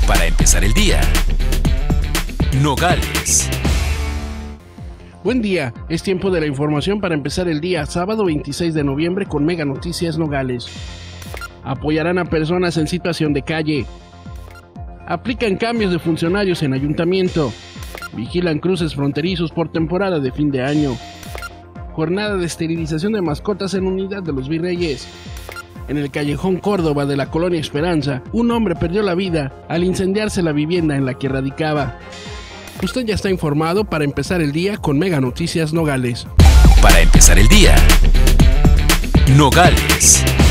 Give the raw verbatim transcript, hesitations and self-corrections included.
Para empezar el día, Nogales. Buen día, es tiempo de la información para empezar el día, sábado veintiséis de noviembre con Mega Noticias Nogales. Apoyarán a personas en situación de calle. Aplican cambios de funcionarios en ayuntamiento. Vigilan cruces fronterizos por temporada de fin de año. Jornada de esterilización de mascotas en Unidad de los Virreyes. En el callejón Córdoba de la colonia Esperanza, un hombre perdió la vida al incendiarse la vivienda en la que radicaba. Usted ya está informado para empezar el día con Mega Noticias Nogales. Para empezar el día, Nogales.